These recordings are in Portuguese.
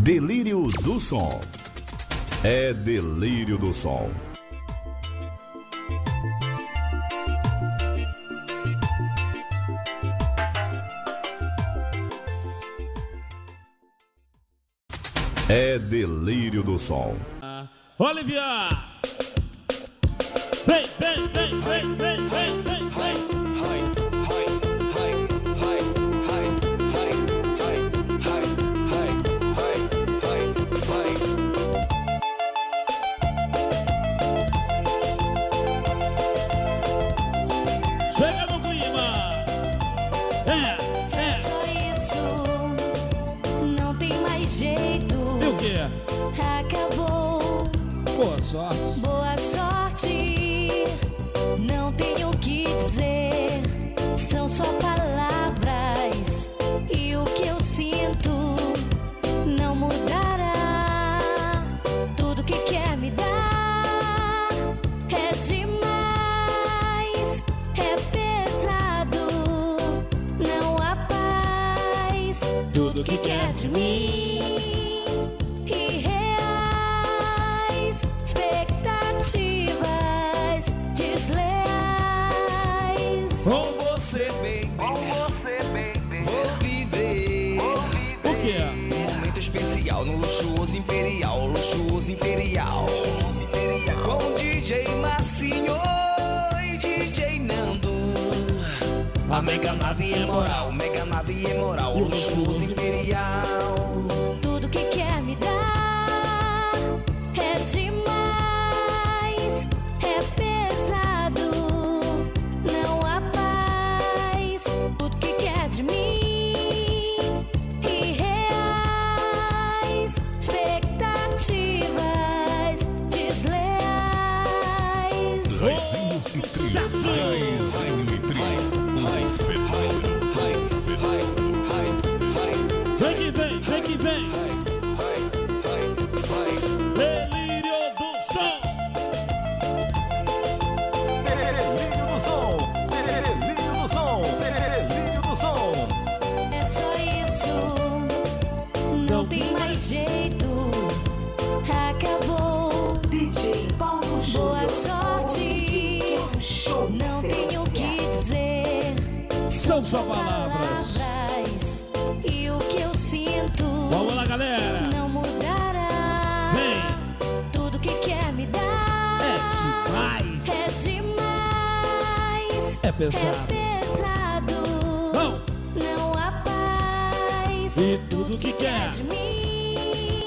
Delírio do som. É Delírio do som. É Delírio do som. Olivia! Vem, vem, vem, vem, vem, vem, vem, vem. Chega no clima. É só isso, não tem mais jeito. E o quê? Acabou. Boa sorte. Boa sorte, não tenho o que dizer, são só palavras, e o que eu sinto não mudará. Tudo que quer me dar é demais, é pesado, não há paz. Tudo que quer de mim com você, baby, vou viver. O que é? Um momento especial no luxuoso imperial, luxuoso imperial. Com DJ Massinho e DJ Nando. A mega nave é moral, mega nave é moral, luxuoso imperial. Tudo que quer me dar é demais, é pesado, não há paz. Tudo que quer de mim, irreais, expectativas desleais. Raizinho e Trio. Raizinho e Trio. Vem que vem, vem que vem. Delírio do som. Delírio do som. Delírio do som. Delírio do som. É só isso, não tem mais jeito, acabou. DJ Paulo Boa sorte, não tenho o que dizer, São só palavras. e o que eu sinto Vamos lá, galera. não mudará. Vem. Tudo que quer me dar É demais. é demais, É pesado. Não. não há paz. E tudo que quer de mim,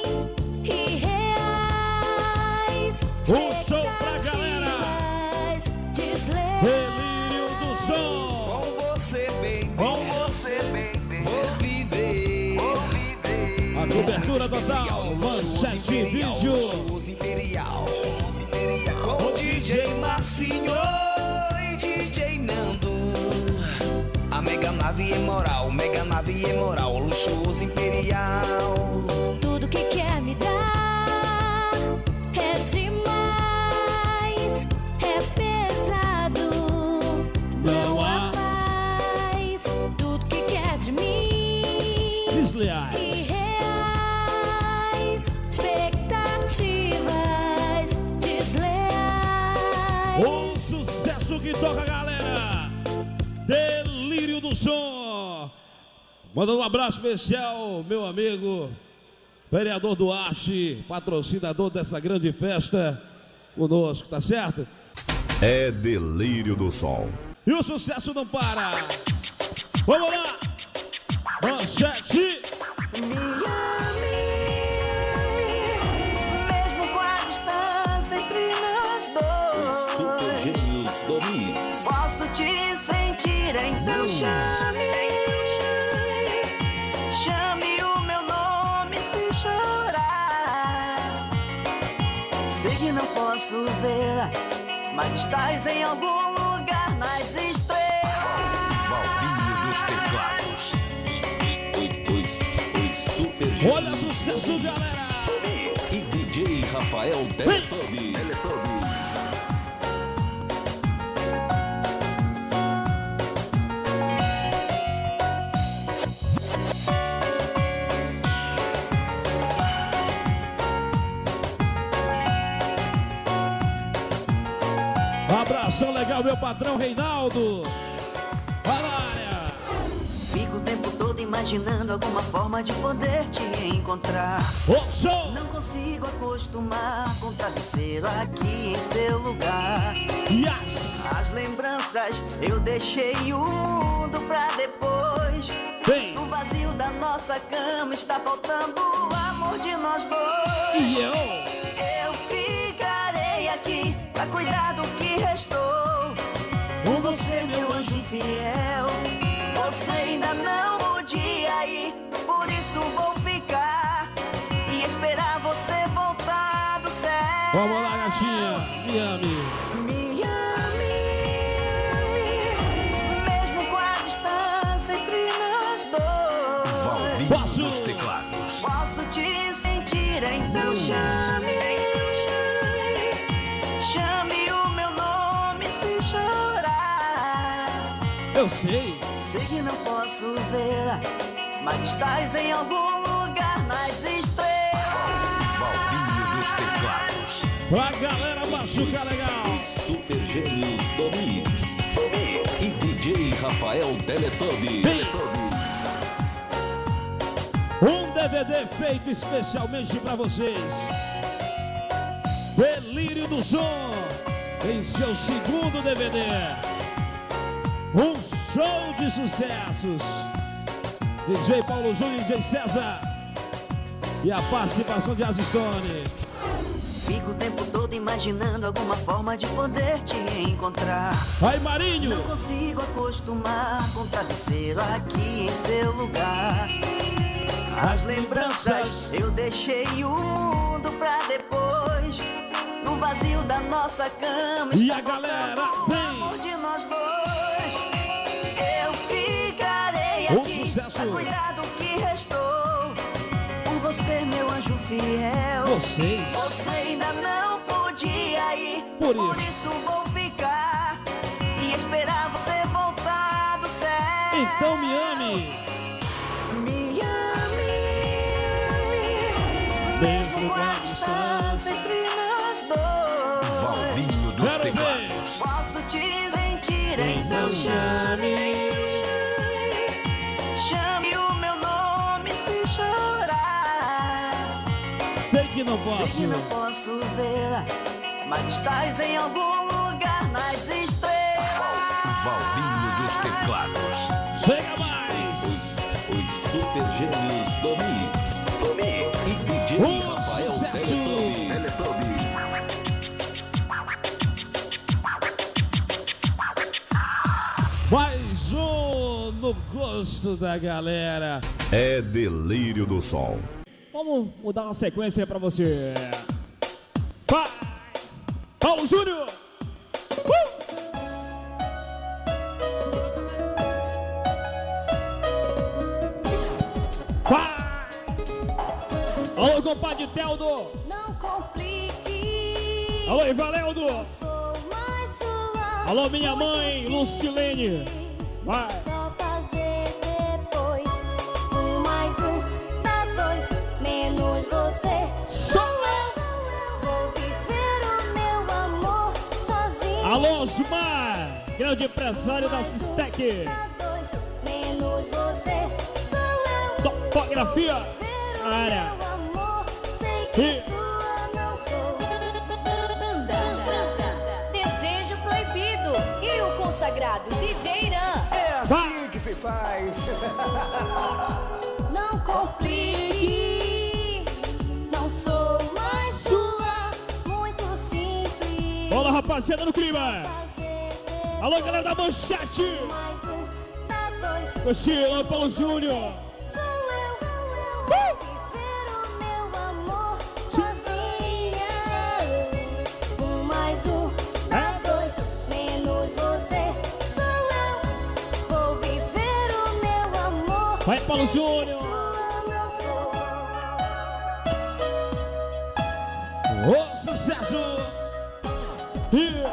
irreais, um show pra galera. desleais. Delírio do som. Com você, baby, Com você, baby, vou viver. A cobertura total. Manchete vídeo. Luxuoso imperial. Com DJ Massinho e DJ Nando. A mega nave é moral, mega nave é moral, luxuoso imperial. Tudo que quer me dar é demais, é pesado, Não há paz. Tudo que quer de mim, desleais. irreais, expectativas desleais. O sucesso que toca, galera. Delírio do som. Mandando um abraço especial, meu amigo vereador Duarte, patrocinador dessa grande festa conosco, tá certo? É Delírio do som. E o sucesso não para. Vamos lá. Manchete. Mesmo com a distância entre nós dois, Super Gênios do Mix. posso te sentir, então chame o meu nome se chorar. Sei que não posso ver, mas estás em algum lugar nas estrelas. Valvinho dos Teclados. Os Super Gênios. Olha o sucesso, galera. E DJ Rafael Teletubbies. Participação legal, meu patrão Reinaldo. Vai lá, área. Fico o tempo todo imaginando alguma forma de poder te encontrar. Ô, show! Não consigo acostumar com o travesseiro aqui em seu lugar. Yes! As lembranças eu deixei o mundo pra depois. Bem! No vazio da nossa cama está faltando o amor de nós dois. E eu? Eu ficarei aqui pra cuidar do que restou. Com você, meu anjo fiel. Você ainda não podia ir, por isso vou ficar e esperar você voltar do céu. Vamos lá, gatinha. Me ame. Me ame, mesmo com a distância entre nós dois. Valvinho Posso? dos teclados. Posso te sentir, então chame. Chame o meu nome se chorar. Eu sei. Sei que não posso ver, mas estás em algum lugar nas estrelas. Valvinho dos teclados. Pra galera machuca legal. Os Super Gênios do Mix. E DJ Rafael Teletubbies. Um DVD feito especialmente pra vocês. Delírio do Som, em seu segundo DVD. Um show de sucessos. DJ Paulo Júnior e DJ César. E a participação de Azistone. Fico o tempo todo imaginando alguma forma de poder te encontrar. Vai, Marinho. Não consigo acostumar com o travesseiro aqui em seu lugar. As lembranças eu deixei o mundo pra depois. No vazio da nossa cama E está a galera faltando o vem. amor de nós dois. Eu ficarei Um aqui sucesso. pra cuidar do que restou. Com você, meu anjo fiel. Vocês. Você ainda não podia ir, Por por isso. isso vou ficar e esperar você voltar do céu. Então me ame. Me ame, Mesmo com a distância. entre nós dois. Valvinho dos Quero ver. teclados. Posso te sentir, então Então chame. Chame o meu nome se chorar. Sei que não Sei que não posso. posso ver, mas estás em algum lugar nas estrelas. Valvinho dos teclados. Chega mais. Os Super Gênios do Mix. E DJ Rafael sucesso. Teletubbies. Mais um no gosto da galera. É Delírio do Som. Vamos mudar uma sequência aí pra você. Vai! Paulo Júnior! Vai! Alô, compadre Teldo! Não complique. Alô, Ivaleldo! Sou mais sua. Alô, minha mãe, muito Lucilene. simples. Vai! Só fazer depois. 1 mais 1 dá 2. Menos você. Sou Vou viver o meu amor sozinho. Alô, Osmar! Grande empresário da Sistec. Dá 2. Menos você. Sou eu. Topografia! Viver o Área. meu amor. Sei que E- sua não sou. Desejo proibido e o consagrado DJ Irã. Vai! Não complique. Não sou mais sua. Muito simples. Olá, rapaziada no clima! Fazer Alô, galera da Manchete! mais 1 dá 2. Cochilo, Paulo Júnior! Sou eu. Vou viver o meu amor sozinha. 1 mais 1 dá 2. Menos você. Sou eu. Vou viver o meu amor. Vai, Paulo Júnior! Sua não sou. Ô, sucesso! E...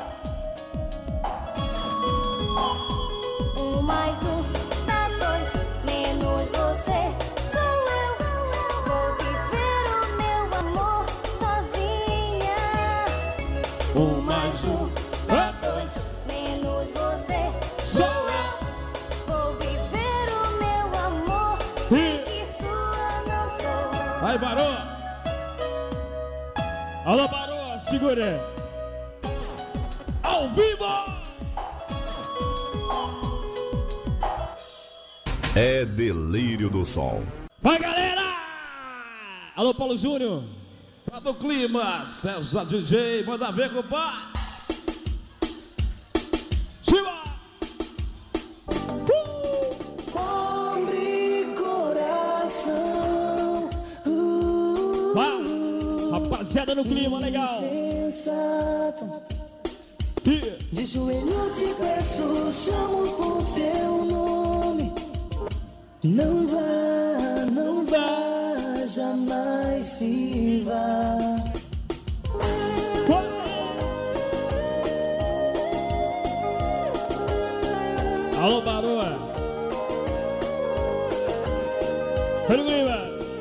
1 mais 1 dá 2. Menos você. Sou eu. Vou viver o meu amor sozinha. 1 mais 1 dá 2. Vai, Barô. Alô, Barô, segure. Ao vivo. É Delírio do Som. Vai, galera. Alô, Paulo Júnior. Tá no clima, César DJ, manda ver, compadre. Chiva. Pobre coração. Vai, rapaziada no clima, legal. Sensato. De joelho te peço, chamo por seu nome. Não vá, jamais se vá. Alô, Barô. Olha o clima.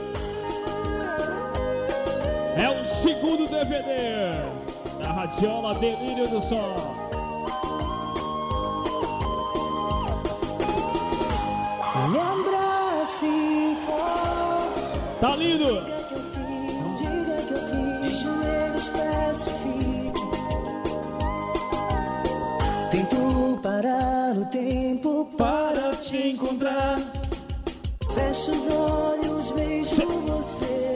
É o segundo DVD da Radiola Delírio do Som. Me abrace forte. Tá lindo. Diga que eu fiz, de joelhos peço fique. Tento parar o tempo para te encontrar. Fecho os olhos, vejo você.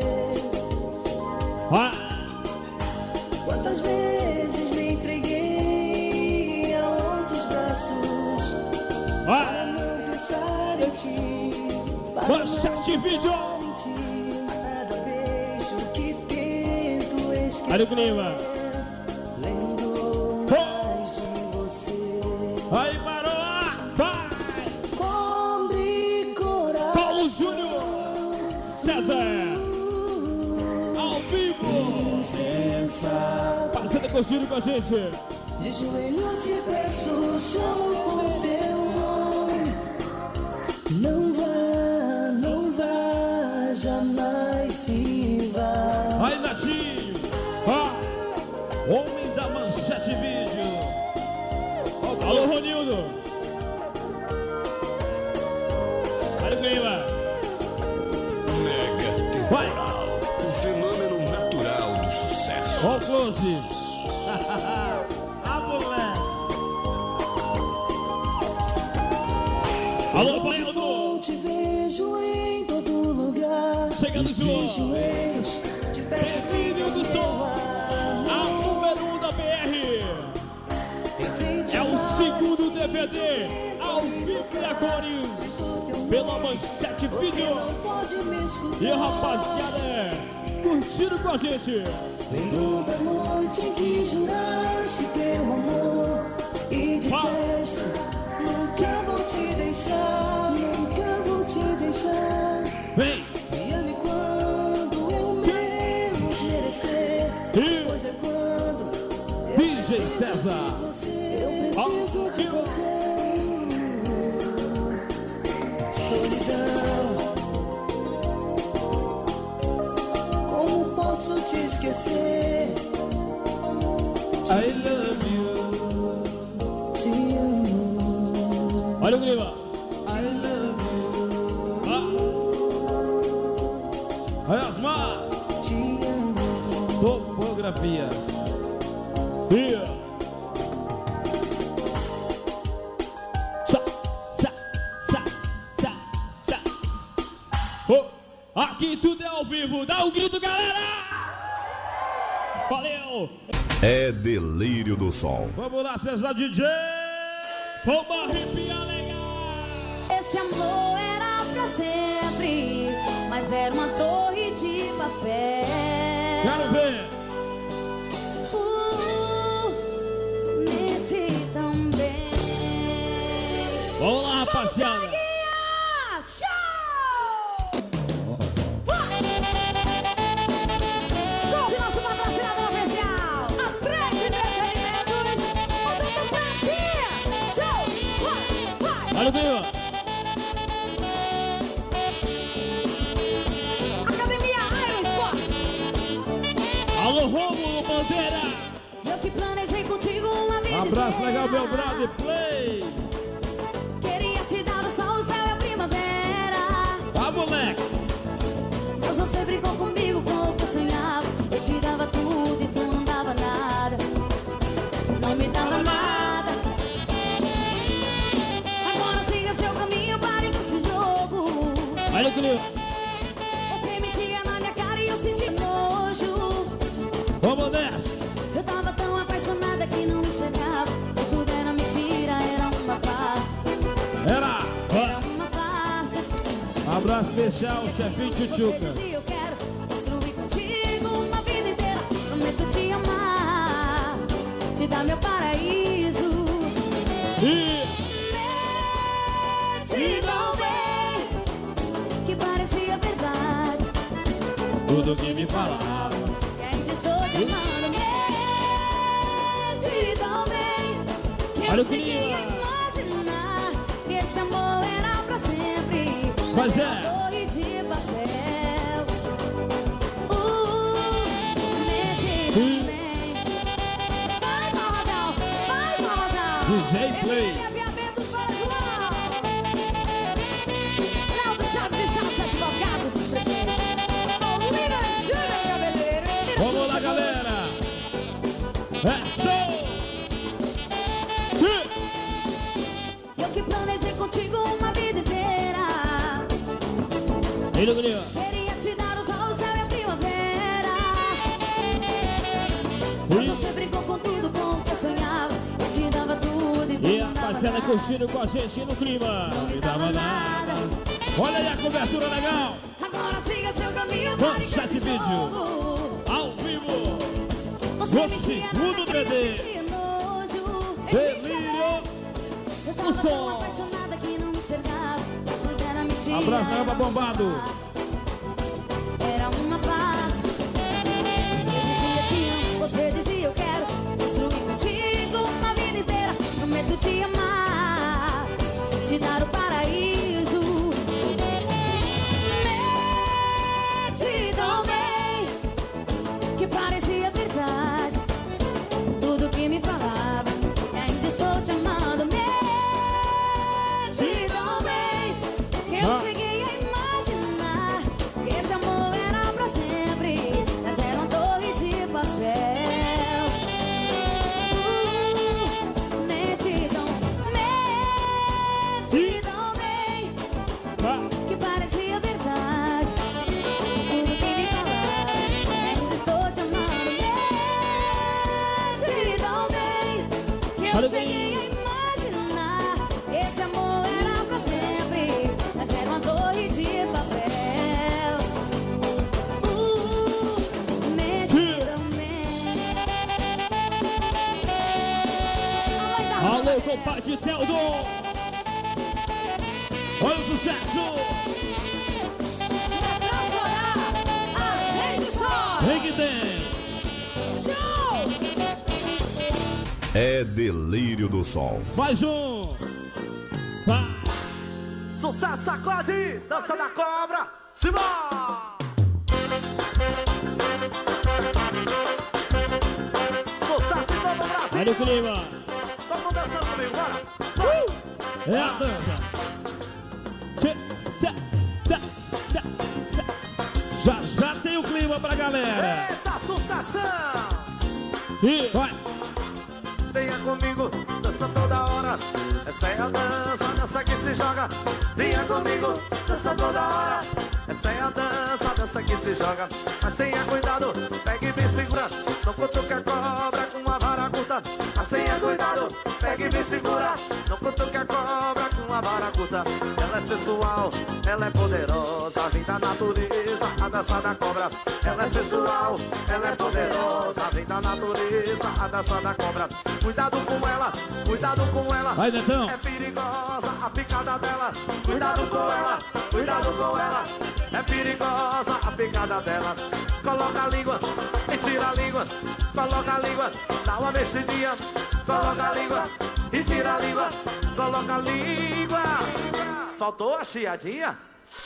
Quantas vezes me entreguei a outros braços para não pensar em ti. Manchete vídeo. Cada beijo que tento esquecer. Olha o clima. Lembro mais de você. Aí, Barô. Vai. Pobre coração. Paulo Júnior. César. Ao vivo. Parceiro curtindo com a gente. De joelho te peço, chamo por seu nome. Não vá, jamais se vá. Aí, Natinho. Homem da Manchete Vídeo. Alô, Ronildo. Olha o clima. Mega temporal. O fenômeno natural do sucesso. Ó o close. Moleque. Alô, Paulo. Te vejo em todo lugar. Chegando, João. Joelhos, te peço Delírio do Som. A número 1 da BR. É o segundo DVD ao vivo e a cores pela Manchete Vídeo. E a rapaziada curtindo com a gente. Lembro da noite em que juraste teu amor e disseste: nunca vou te deixar, nunca vou te deixar. Vem. Me ame quando eu menos merecer, pois é quando eu DJ César. eu preciso de você. Solidão, como posso te esquecer? I love you. Te amo. Olha o clima. I love you. Aí, Asmar. Te amo. Topografias. Aqui tudo é ao vivo. Dá um grito, galera. Valeu. É Delírio do Som. Vamos lá, César DJ. Vamos arrepiar legal. Esse amor era pra sempre, mas era uma torre de papel. Quero ver. Mente também. Vamos lá, rapaziada. Olha o clima. Academia Iron Sport. Alô, Rômulo Bandeira. Eu que planejei contigo uma vida Abraço inteira. legal, meu brother. Play. Queria te dar o sol, o céu e a primavera. Tá, moleque. Mas você brigou com Olha o clima. Você mentia na minha cara e eu senti nojo. Vamos nessa. Eu tava tão apaixonada que não enxergava. Tudo era mentira, era uma farsa. Era uma farsa. Abraço especial, chefinho Tchutchuca. Você dizia eu quero construir contigo uma vida inteira. Prometo te amar, te dar meu paraíso. Mentidão bem, que parecia verdade. Tudo que me falava. E ainda estou te amando. Mentidão bem, que Olha eu o cheguei a clima. imaginar que esse amor era pra sempre. Pois é. Uma torre de papel. Mentidão bem. Vai, Marrozão, vai, Marrozão. DJ Play. Aviamentos para João. Léo do Chaves e Chaves, advogado dos prefeitos. Paulina Júnior Cabeleireiro. Vamos lá, galera. É show. Eu que planejei contigo uma vida inteira. Olha o clima. Queria te dar o sol, o céu e a primavera. Mas você brincou com tudo com o que eu sonhava. Eu te dava tudo e tu E a não dava rapaziada nada. curtindo com a gente no clima. Não me dava nada. Olha aí a cobertura legal. Agora siga seu caminho, Vamos, pare com chat esse vídeo. jogo. Ao vivo. Você No mentia segundo na minha cara e eu DVD. sentia nojo. Delírio. Eu tava som. tão apaixonada que não me enxergava. Tudo era mentira. Abraço, era Nova uma Bombado. farsa. Era uma farsa. Eu dizia te amo, você dizia eu quero construir contigo uma vida inteira. Prometo te amar, te dar o paraíso. Mentidão bem, que parecia verdade. Tudo que me falava, e ainda estou te amando. Mentidão bem, que eu cheguei a imaginar que esse amor era pra sempre, mas era uma torre de papel. Mentidão, mentidão bem, que parecia verdade. Tudo que me falava, ainda estou te amando. Mentidão bem, que Olha eu bem. cheguei a imaginar que esse amor era pra sempre, mas era uma torre de papel. Mentidão bem. Alô, compadre Teldon. Olha o sucesso. Pra chorar, a rede chora. Vem que tem. Show! É Delírio do Som. Mais um. Vai. Sucesso, sacode, dança da cobra, Simão! Sucesso em todo o Brasil! Olha o clima. Todo mundo dançando comigo, bora! É a dança. Já já tem o clima pra galera. Eita, sucessão! E vai. Venha comigo, dança toda hora. Essa é a dança que se joga. Venha comigo, dança toda hora. Essa é a dança que se joga. Mas tenha cuidado, pegue e me segura. Não cutuque a cobra com a vara curta. Mas tenha cuidado, pegue e me segura. Não cutuque a cobra com a vara curta. Ela é sensual, ela é poderosa. Vem da natureza, a dança da cobra. Ela é sensual, ela é poderosa. Vem da natureza, a dança da cobra. Cuidado com ela, cuidado com ela. Vai, Netão. É perigosa a picada dela. Cuidado com ela, cuidado com ela. É perigosa a picada dela. Coloca a língua e tira a língua. Coloca a língua, dá uma mexidinha. Coloca a língua e tira a língua. Coloca a língua. Faltou a chiadinha?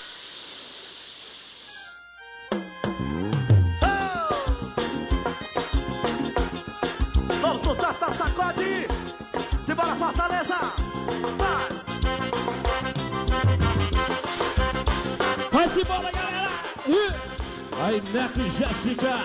Novo sucesso da Sacode. Simbora, Fortaleza. Vai. Vai-se embora, galera. Aí, Neto e Jéssica.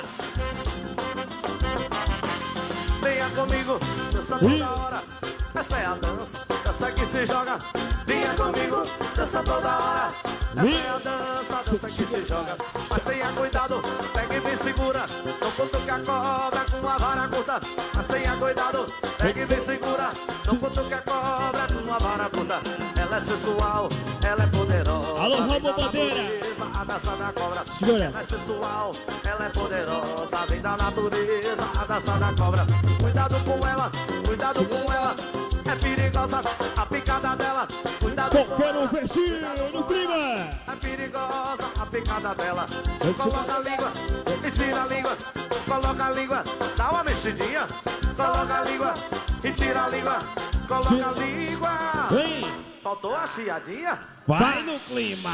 Venha comigo, dança toda hora. Essa é a dança que se joga. Venha comigo, dança toda hora. Essa é a dança que se joga. Mas tenha cuidado, pega e me segura. Não cutuque a cobra com a vara curta. Mas tenha cuidado, pega e me segura. Não cutuque a cobra com a vara curta. Ela é sensual, ela é poderosa. Alô, Rambo Bandeira. A dança da cobra. Segura. Ela é sensual, ela é poderosa. Vem da natureza, a dança da cobra. Cuidado com ela, cuidado com ela. É perigosa a picada dela. Cuidado com Qualquer ela. um vestir no clima. É perigosa a picada dela. Coloca a língua e tira a língua. Coloca a língua, dá uma mexidinha. Coloca a língua e tira a língua. Coloca a língua. Vem, Faltou a chiadinha? vai no clima.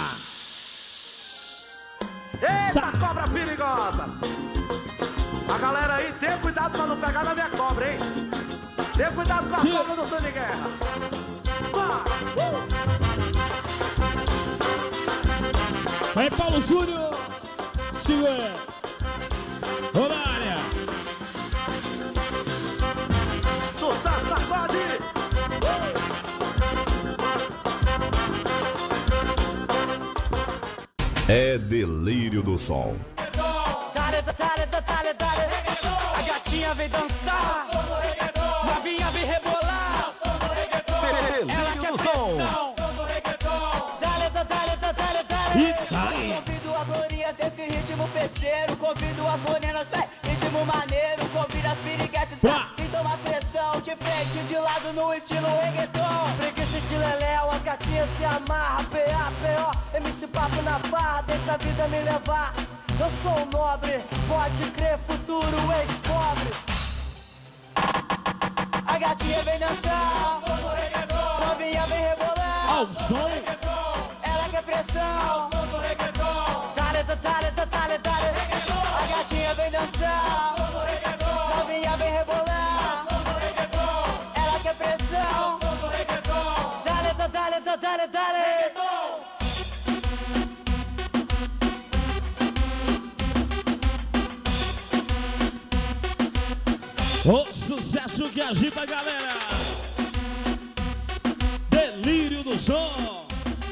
Eita, cobra perigosa! A galera aí, tenha cuidado pra não pegar na minha cobra, hein? Tenha cuidado com a cobra do Tony Guerra. Vai, Paulo Júnior. Segura. Rolária. Sursa, sacode! É delírio do som. A gatinha vem dançar, novinha vem rebolar. Ela quer pressão. E vai. Convido as glorias desse ritmo festeiro. Convido as morenas, véi, ritmo maneiro. Convido as piriguetes pra vir tomar pressão. De frente, de lado, no estilo reggaeton. Preguiça de leléu, as gatinhas se amarra. P.A.P.O. MC Papo na farra, deixa a vida me levar. Eu sou um nobre, pode crer, futuro ex-pobre. A gatinha vem dançar, novinha vem rebolar. Ao som. Ela quer pressão. Dale. A gatinha vem dançar, novinha vem rebolar. Ela quer pressão. Dale. O sucesso que agita a galera. Delírio do som.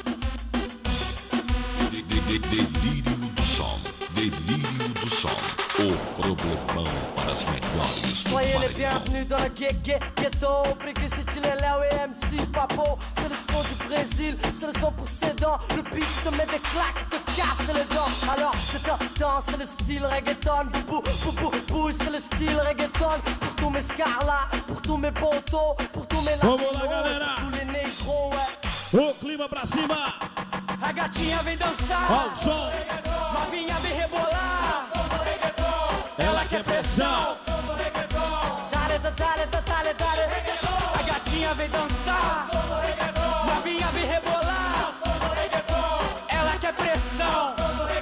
Delírio do som. Delírio do som. O problemão para as melhores. Soyez les bienvenus dans le ghetto. Preguiça de leléu et MC Papo. C'est le son du Brésil, c'est le son pour ses dents. Le beat te met des claques, te casse les dents. Alors danse, c'est le style reggaeton. Boubou, c'est le style reggaeton. Pour tous mes scarlas, pour tous mes pontos, pour tous mes Vamos latinos, lá, galera. tous les négros, ouais. O clima pra cima. A gatinha vem dançar, Ao som. novinha vem rebolar. Ela quer pressão. Dale. A gatinha vem dançar, novinha vem rebolar. Ela quer pressão.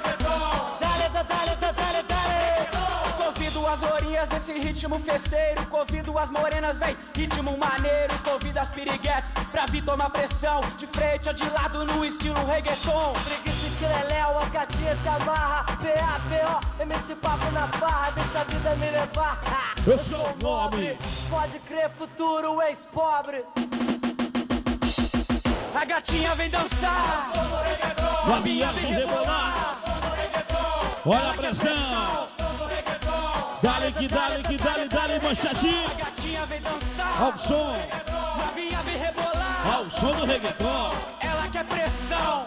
Dale. Convido as lourinhas, esse ritmo festeiro. Convido as morenas, vem, ritmo maneiro. Convido as piriguetes pra vir tomar pressão. De frente ou de lado no estilo reggaeton. Preguiça de leléu, as gatinhas se amarra. P.A.P.O. MC Papo na farra, deixa a vida me levar. Eu sou um nobre, pode crer, futuro ex-pobre. A gatinha vem dançar, Novinha vem rebolar. Olha a pressão. Dale, manchete. a gatinha vem dançar, Ao som. novinha vem rebolar. Ao som do reggaeton. Ela quer pressão.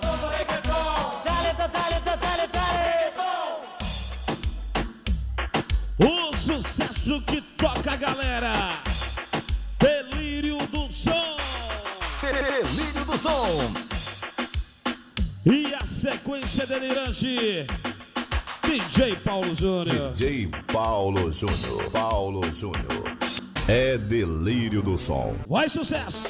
Dale. O sucesso que toca a galera. Delírio do som. Delírio do som. E a sequência delirante. DJ Paulo Júnior. DJ Paulo Júnior. É delírio do som. Vai, sucesso.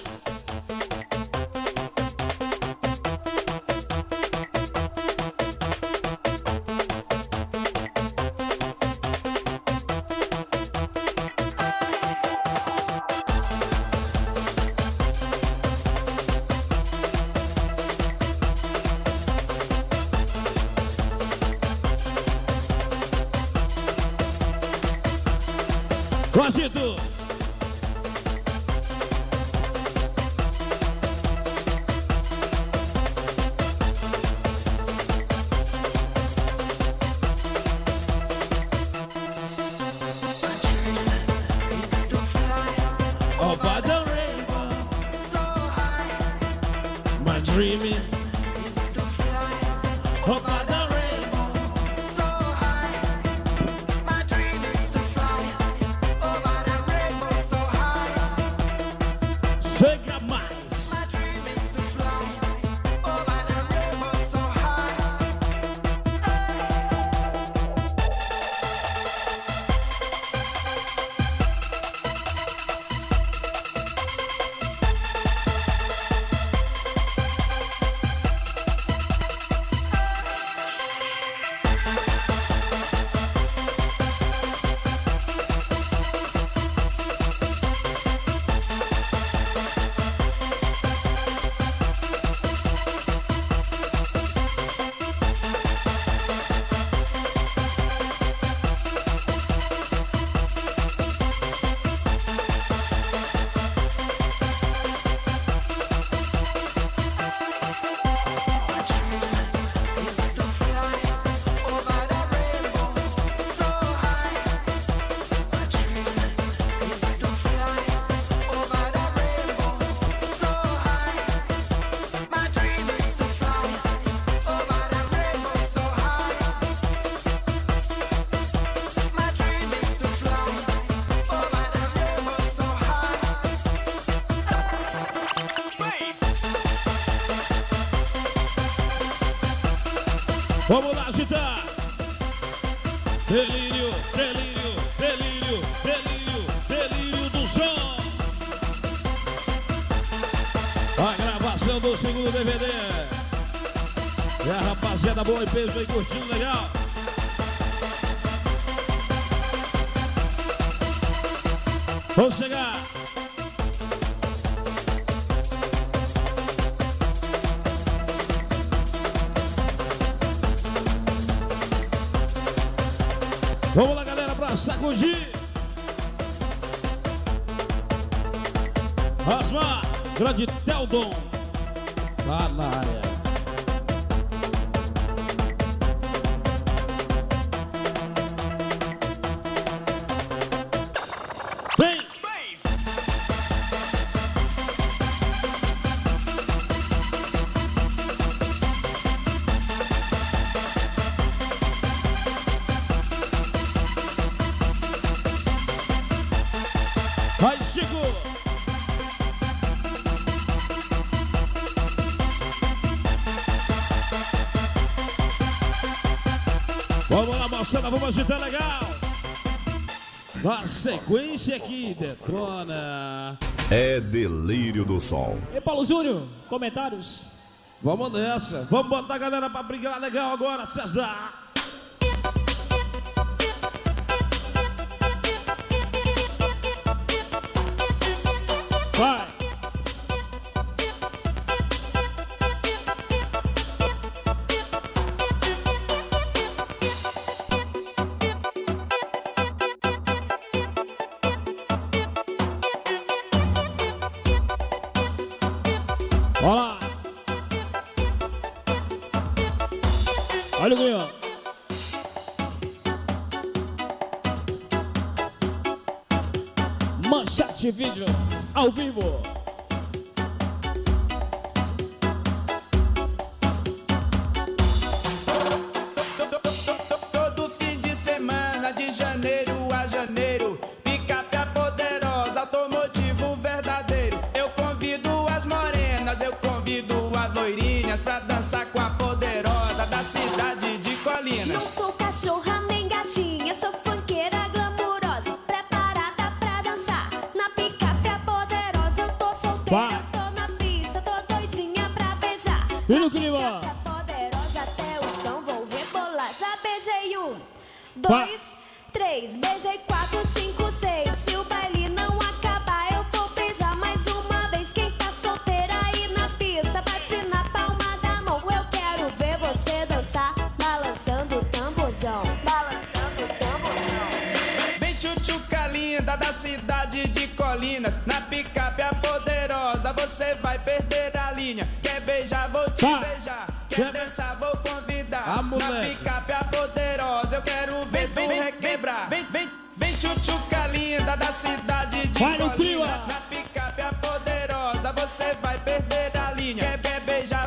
Guazito. dream over the rainbow so high. My dream is to fly over the rainbow so high. Chega mais. My dream is to fly over the rainbow so high. Vamos lá, agitar! Delírio, delírio, delírio, delírio, delírio do som! A gravação do segundo DVD. E a rapaziada boa e peso aí curtindo legal. Vamos chegar! Vamos lá, galera, pra sacudir. Asmar, grande Teldon, lá na área. Vem! Vai, Chico! Vamos lá, moçada, vamos agitar legal! Na sequência aqui, detona! É Delírio do Som. E Paulo Júnior, comentários? Vamos nessa! Vamos botar a galera pra brigar legal agora, César! Vai! Olha lá! Olha o Guião! Manchete Vídeos ao vivo. Todo fim de semana, de janeiro a janeiro, picape a poderosa, automotivo verdadeiro. Eu convido as morenas, eu convido as loirinhas pra dançar com a poderosa da cidade de Colina. Não sou cachorra nem gatinha, sou funkeira glamurosa, preparada pra dançar. Na picape a poderosa, eu tô solteira, tô na pista, tô doidinha pra beijar. E no clima? Picape a poderosa até o chão, vou rebolar. Já beijei 1, 2, 3, beijei 4, 5, 6. Se o baile não acabar, eu vou beijar mais uma vez. Quem tá solteira aí na pista, bate na palma da mão. Eu quero ver você dançar, balançando o tamborzão. Balançando o tamborzão. Vem tchutchuca linda da cidade de Colinas, na picape a poderosa, você vai perder a linha. Quer beijar, vou te beijar. Quer dançar, vou convidar. Na picape a poderosa, eu quero ver tu requebrar. Vem tchutchuca linda da cidade de Colinas, na picape a poderosa, você vai perder a linha. Quer beijar,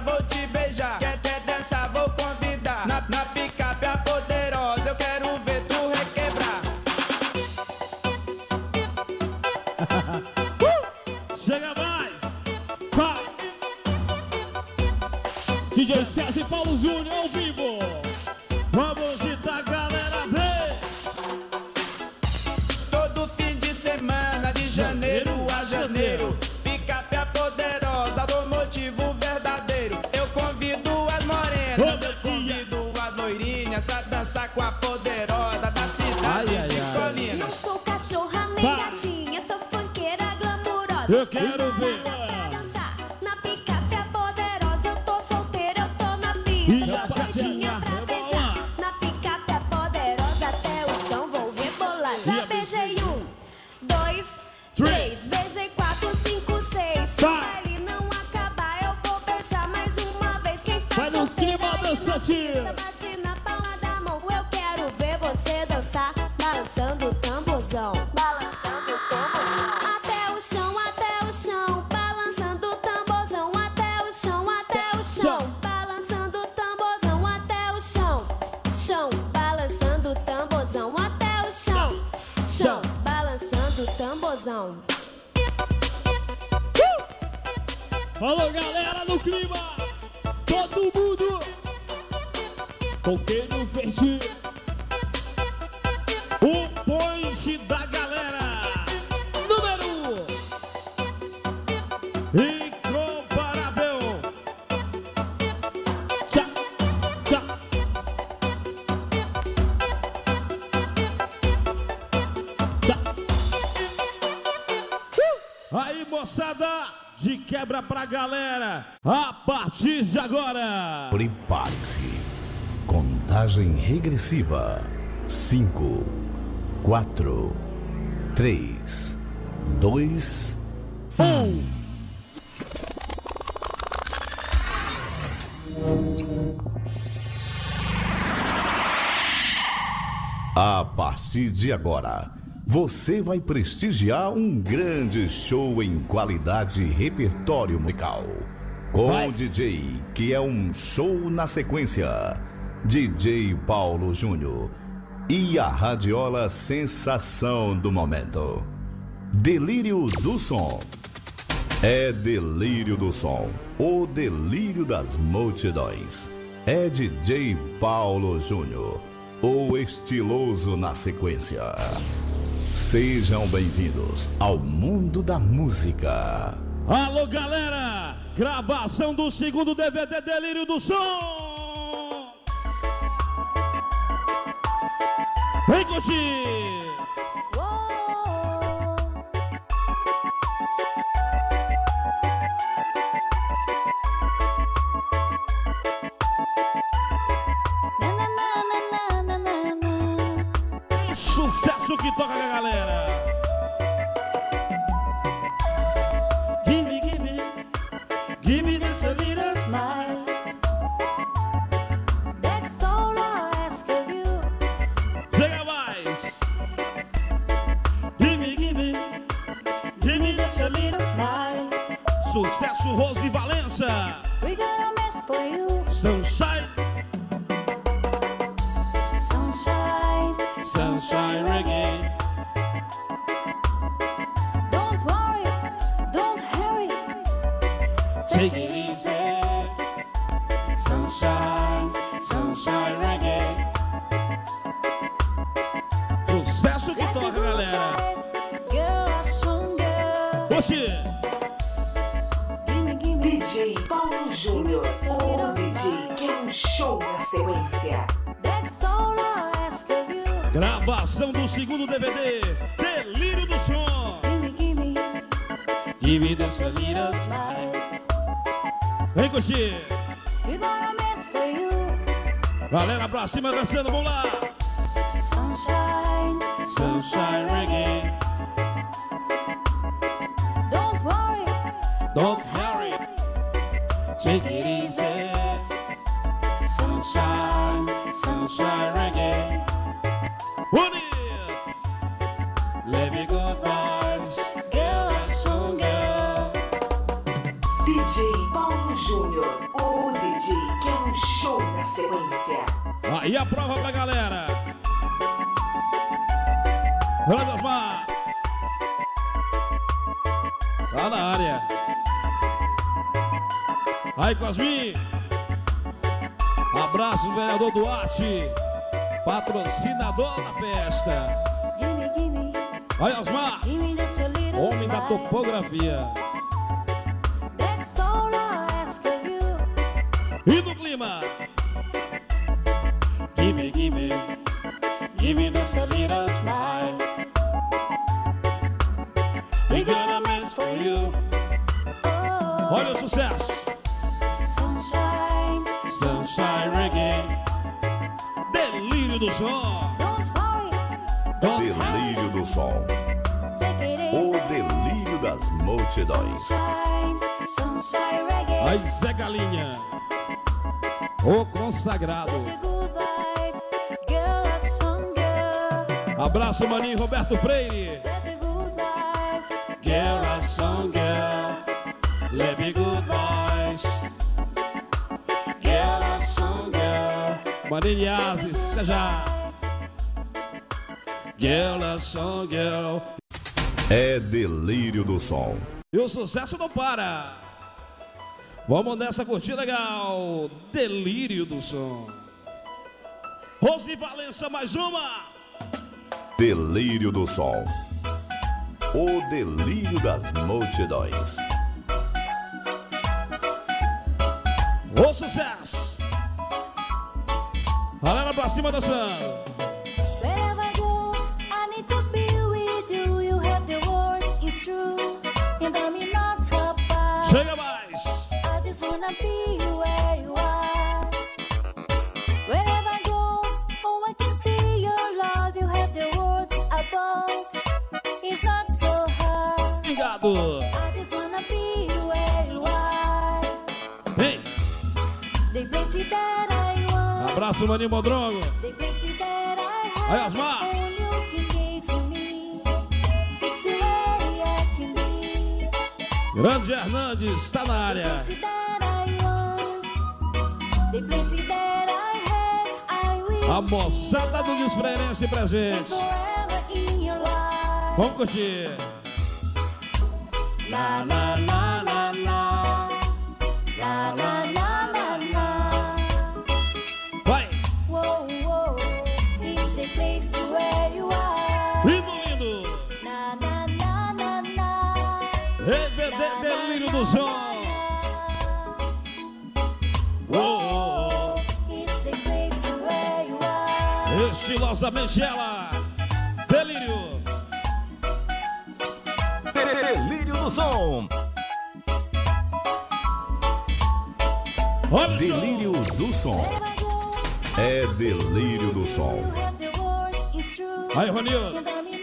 DJ César e Paulo Júnior ao vivo. Vamos agitar, galera, vem! Todo fim de semana, de janeiro a janeiro, picape a poderosa do motivo verdadeiro. Eu convido as morenas, eu convido as loirinhas pra dançar com a poderosa da cidade de Colinas. Não sou cachorra nem gatinha, sou funkeira glamurosa. Eu quero ver. Na picape a poderosa, eu tô solteira, eu tô na pista. Doidinha pra beijar. Na picape a poderosa, até o chão vou rebolar. Já beijei 1, 2, 3, beijei 4, 5, 6. Se o baile não acabar, eu vou beijar mais uma vez. Quem tá Vai no clima dançante. bate na palma da mão. Eu quero ver você dançar, balançando o tamborzão. Balançando o tamborzão. Até o chão, balançando o tamborzão. Até o chão, balançando o tamborzão. Até o chão, balançando o tamborzão. Até o chão, balançando o tamborzão. Falou, galera, no clima. Todo mundo. Coqueiro verde. O point da galera. Número 1. Incomparável. Tchá, tchá. Tchá. Aí, moçada, de quebra pra galera. A partir de agora. Prepare-se. Contagem regressiva. 5, 4, 3, 2, 1. A partir de agora, você vai prestigiar um grande show em qualidade e repertório musical. Com o DJ, que é um show na sequência. DJ Paulo Júnior. E a radiola sensação do momento. Delírio do som. É delírio do som. O delírio das multidões. É DJ Paulo Júnior. O estiloso na sequência. Sejam bem-vindos ao mundo da música. Alô, galera! Gravação do segundo DVD Delírio do Som! Vem curtir! Sucesso que toca com a galera! Give me this a little smile. That's all I ask of you. Chega mais. Give me this a little smile. Sucesso Rose Valença. We got a mess for you. Sunshine. Sunshine reggae. Don't worry, don't hurry. Take it easy. Sunshine reggae. Sucesso que toca, galera. Oxi. DJ Paulo Júnior, o DJ que é um show na sequência. Gravação do segundo DVD Delírio do Som. Give me this a little smile. Vem, Coxi. Galera pra cima dançando, vamos lá. Sunshine reggae. Don't hurry. Take it easy. Sunshine reggae. Leve good vibes, girl, action girl. DJ Paulo Júnior, o DJ que é um show na sequência. Aí a prova pra galera. Grande Osmar. Tá na área. Aí, Cosmin. Abraço, vereador Duarte, patrocinador da festa. Olha, Osmar, homem da topografia. E no clima? Give me just a little smile. We got a mess for you. Olha o sucesso. Sunshine, sunshine reggae. Delírio do som. Delírio do som. O delírio das multidões. Aí Zé Galinha, o consagrado. Abraço, maninho Roberto Freire. Girl, a song girl, let me good boys. Girl, a song girl, maninho Yazes, já já. Girl, a song girl. É delírio do som. E o sucesso não para. Vamos nessa curtida legal. Delírio do som. Rose Valença, mais uma. Delírio do som. O delírio das multidões. O sucesso. Galera pra cima dançando. Chega mais. I just wanna be where you are. Wherever I go, oh, I can see your love. You have the words above. It's not so hard. Obrigado. I just wanna be where you are. Hey. The place that I want. Abraço, maninho Modrongo. The place that I have. Aí, Osmar. Only you can give to me. It's where I can be. Grande Hernandes, está na área. A moçada do Desfreirense presente. Vamos curtir. La la la la la. La la la la la. Vai. Whoa, whoa. It's the place where you are. Lindo, lindo. Na na na na na. RBD Delírio do Som. Oh, it's the place where you are. Estilosamente ela. Delírio. Delírio do som. Olha o delírio do som. É delírio do som. Aí, Ronildo.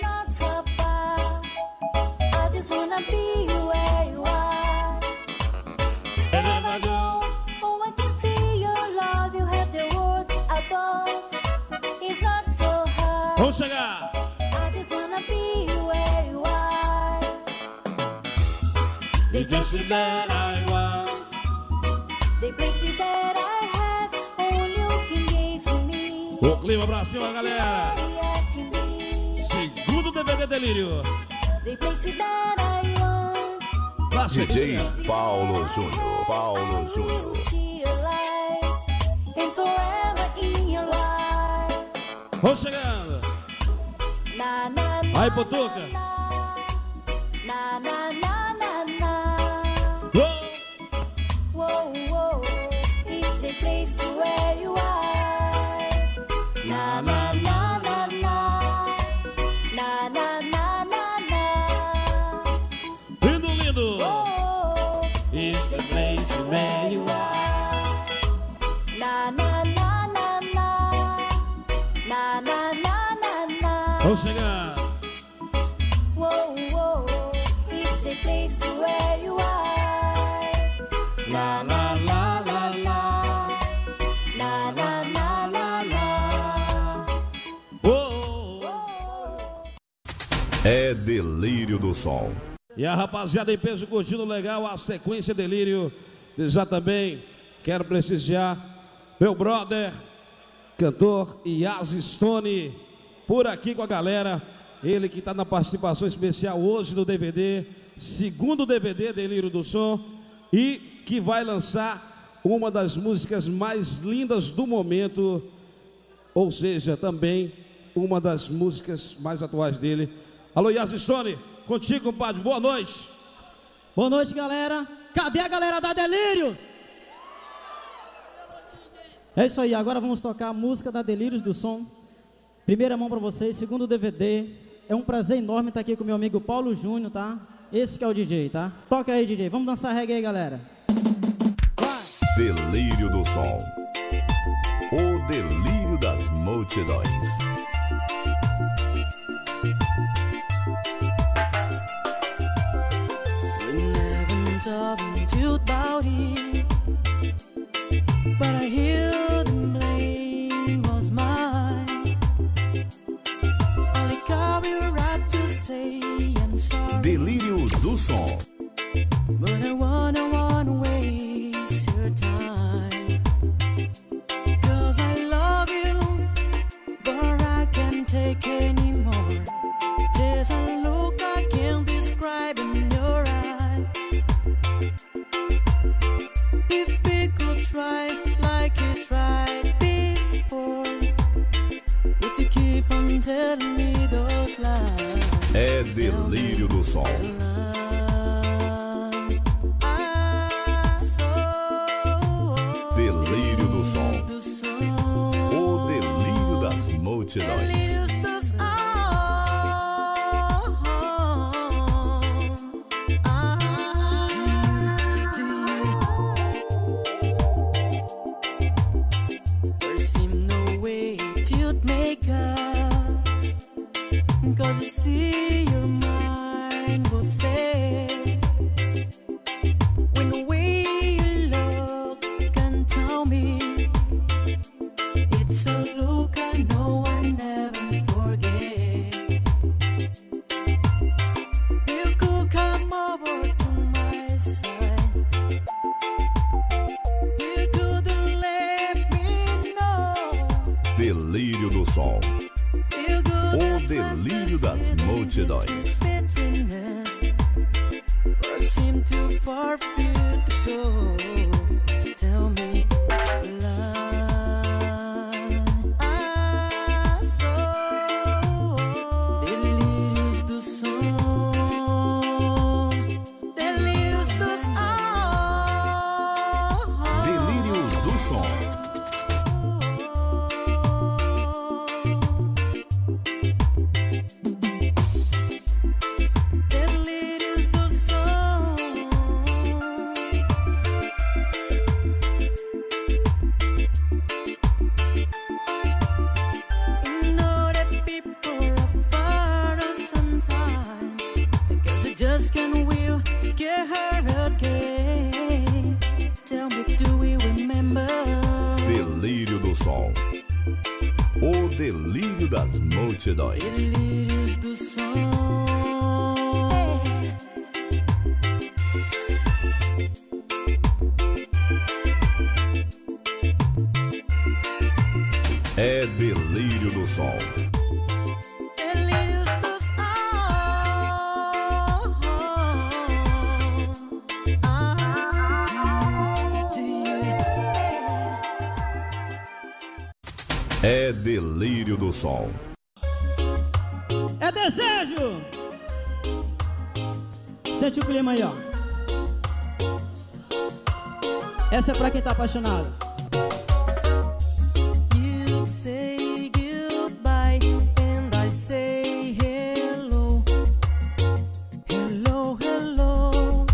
I just wanna be where you are. Wherever I go, oh, I can see your love. You have the words above. It's not so hard. Vamos chegar. I just wanna be where you are. The place that I want. The place that I have. Only you can give to me. O clima pra cima, galera. I can be. Segundo DVD Delírio. The place that I want. Na DJ sequência. Paulo Júnior. Paulo Júnior. See your light and forever in your life. Vamos chegando. Na na na. Aí, Potuca. Na na na na na. Oh. Whoa whoa. It's the place where you are. Na na na na na. Na na na na na. Lindo, lindo. Oh. It's the place where you are. Na na na na na. Na na na na na. Vamos chegando. Whoa, whoa, it's the place where you are. La la la la la. Na na na na na. Oh. É delírio do som. E a rapaziada em peso curtindo legal a sequência Delírio. Já também quero prestigiar meu brother, cantor Yazzie Stone, por aqui com a galera. Ele que está na participação especial hoje do DVD, segundo DVD Delírio do Som, e que vai lançar uma das músicas mais lindas do momento, ou seja, também uma das músicas mais atuais dele. Alô, Yas Stone, contigo, compadre, boa noite. Boa noite, galera. Cadê a galera da Delírios? É isso aí, agora vamos tocar a música da Delírios do Som. Primeira mão pra vocês, segundo DVD. É um prazer enorme estar aqui com meu amigo Paulo Júnior, tá? Esse que é o DJ, tá? Toca aí, DJ, vamos dançar reggae aí, galera. Delírio do Som. O delírio das multidões. About it, but I hear the blame was mine. Only call me right to say I'm sorry. Delírio do Som. But I wanna waste your time. 'Cause I love you, but I can't take anymore. There's a look I can't describe in your eyes. If we could try like you tried before, but you keep on telling me those lies. É Delírio do Som. Delírio do Som. O delírio das multidões. Cause you see your mind will say, when the way you look can tell me, it's a look I know I never forget. You could come over to my side, you couldn't let me know. Delírio do Som. O delírio das multidões. Seem too far for you to go. Tell me delírios do som. Delírios do som. Delírios do Som. Just can't will to get her again. Tell me, do we remember? Delírio do Som. O delírio das multidões. Delírios do som. É Delírio do Som. É Delírio do Som. É desejo. Sente o clima aí, ó. Essa é pra quem tá apaixonado. You say goodbye and I say hello. Hello, hello.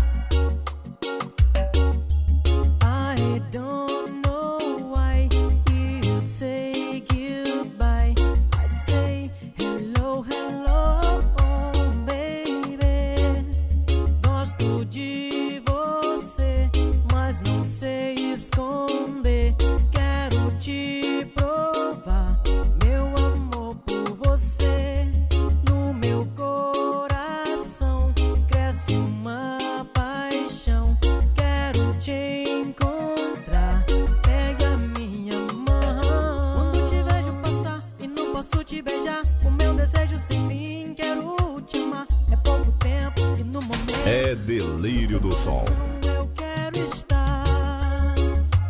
I don't know why you'd say goodbye. I'd say hello, hello, baby. Gosto de você, mas não sei esconder. Quero te provar meu amor por você. No meu coração cresce uma paixão. Quero te encontrar, pega minha mão. Quando te vejo passar e não posso te beijar, o meu desejo sem fim, quero te amar. É pouco tempo e no momento É Delírio do Som. eu quero estar.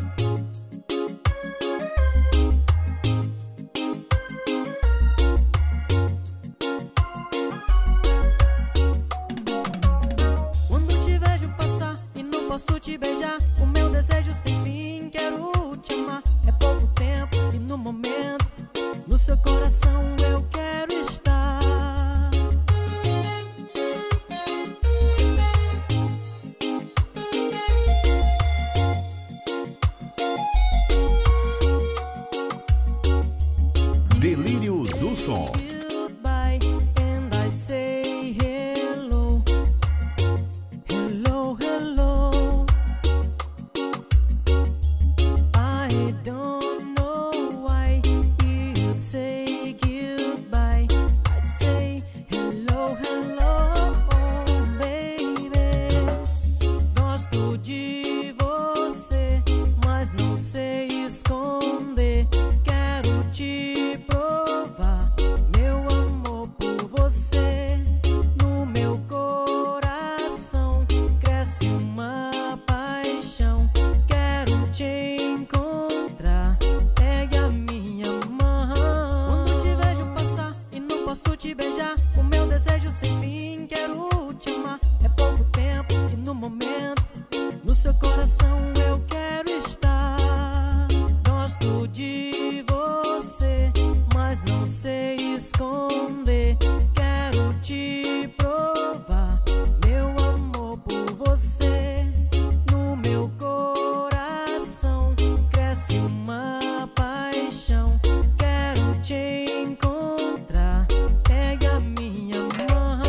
som. Goodbye, and I say hello, hello, hello. I don't know why you'd say goodbye. I'd say hello, hello, baby. Gosto de você, mas não sei esconder. Quero te provar meu amor por você. No meu coração cresce uma paixão. Quero te encontrar, pegue a minha mão. Quando te vejo passar e não posso te beijar, o meu desejo sem fim, quero te amar. É pouco tempo e no momento, no seu coração eu quero estar. Gosto de você, mas não sei esconder. Quero te provar meu amor por você. No meu coração cresce uma paixão. Quero te encontrar, pegue a minha mão.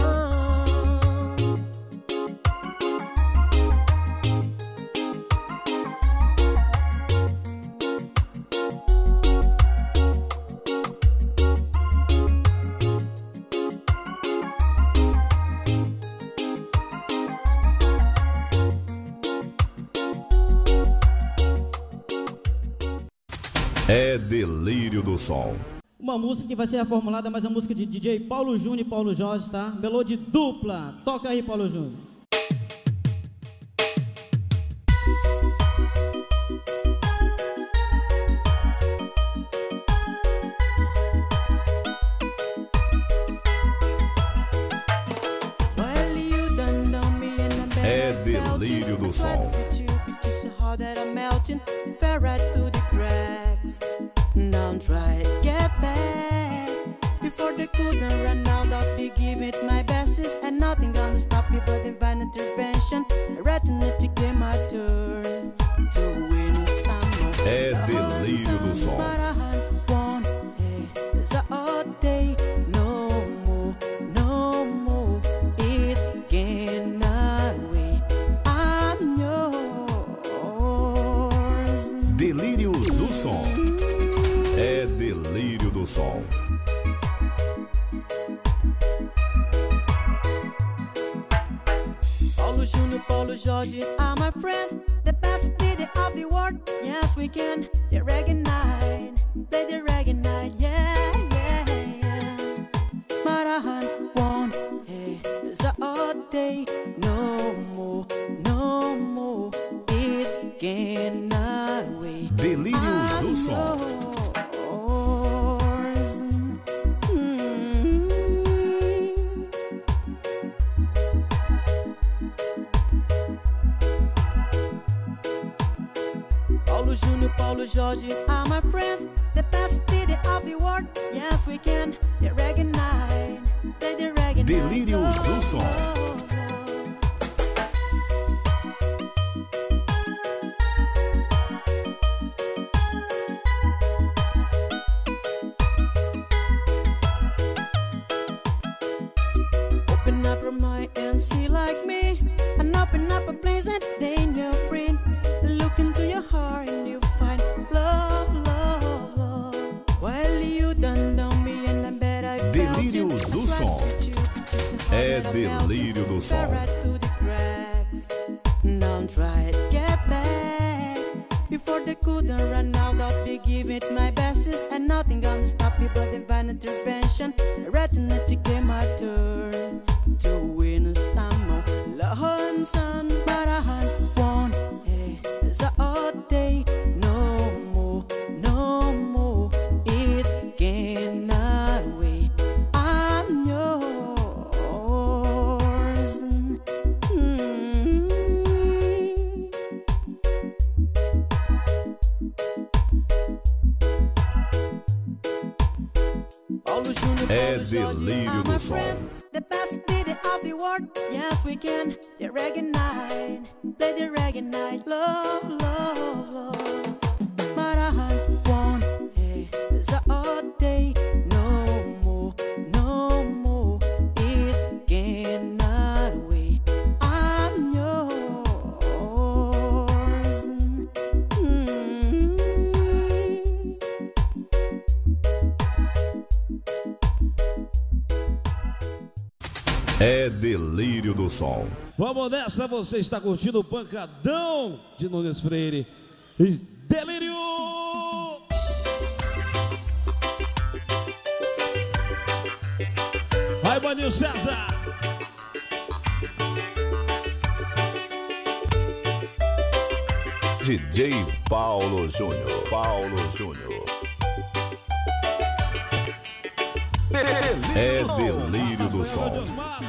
É Delírio do Som. Uma música que vai ser reformulada, mas é a música de DJ Paulo Júnior e Paulo Jorge, tá? Melody dupla. Toca aí, Paulo Júnior. Well, you don't know me and I'm É better felt Delírio it. do I tried Som. to get you, but you so hard that I'm melting. Fell right through the cracks. Don't try to get back. Before they couldn't run out of me, give it my bestest. And nothing gonna stop me but divine intervention. Retina to get my turn to win some more. É Delírio do Som. But I want is a day. No more, no more. It cannot wait. I'm yours. Delírio do Som. É Delírio do Som. Paulo Júnior, Paulo Jorge are my friends. The best DJ of the world. Yes, we can. The reggae night. Play the reggae night. Yeah, yeah, yeah. But I want is a day. No more, no more. It cannot wait. Delírio do Som. Paulo Júnior, Paulo Jorge are my friends. The best DJ of the world. Yes, we can. The reggae night. Play the reggae Delírio night. do Som. Open up your mind and see like me, and open up a place that ain't your friend. Look into your heart and you find love, love, love. Well, you don't know me and I bet I felt Delírio it. do I tried Som. to get you, but you so hard É that I felt Delírio it. do Fell Som. right through the cracks. Don't try to get back. Before they couldn't run out of me, give it my bestest. And nothing gonna stop me but divine intervention. Retina to get my turn to win some more love, son. But I want is a day. No more, no more. It cannot wait. I'm yours. Paulo Júnior, É Paulo Jorge Delírio are do my Som. friends. The best DJ of the world. Yes, we can. The reggae night. Play the reggae night. Love, love, love. But I want is a day. No more. É Delírio do Som. Vamos nessa, você está curtindo o pancadão de Nunes Freire. Delírio! Vai, Maninho César! DJ Paulo Júnior. Paulo Júnior. É Delírio do Som.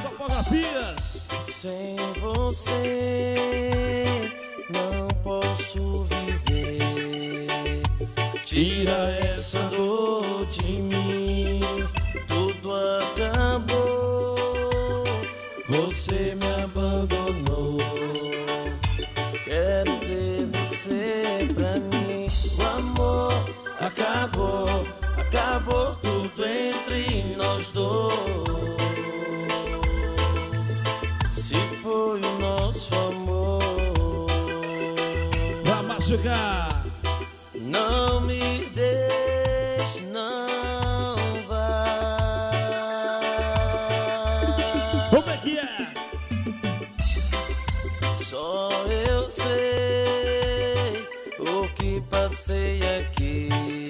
Sem você não posso viver. Tira essa dor de mim. Tudo acabou. Você me abandonou. Quero ter você pra mim. O amor acabou. Acabou tudo entre nós dois. Se foi o nosso amor. Pra machucar. Não me deixe, não vá. Como é que é? Só eu sei o que passei aqui.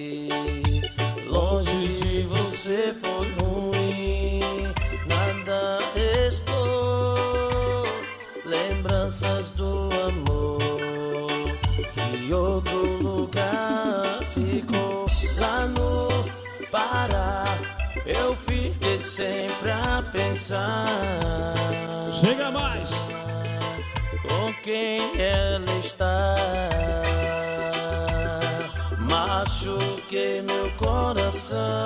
Longe de você foi ruim, nada restou. Lembranças do amor que outro lugar ficou. Lá no Pará eu fiquei sempre a pensar. Chega mais! Com quem ela está. Machuquei meu coração.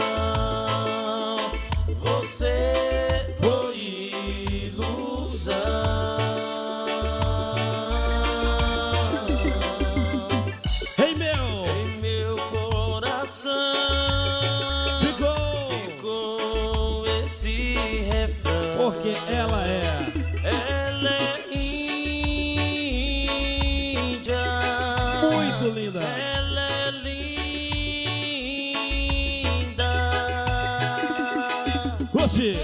Você foi ilusão. Em meu coração ficou esse refrão. Porque ela é. Ela é índia. Muito linda. Ela é linda. Curte.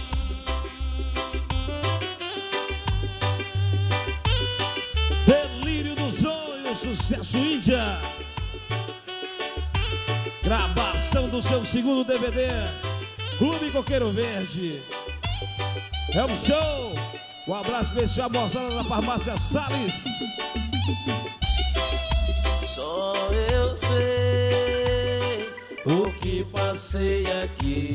Delírio do Sonho, sucesso Índia. Gravação do seu segundo DVD. Clube Coqueiro Verde. É um show. Um abraço especial, moçada da farmácia Salles. Só eu sei o que passei aqui.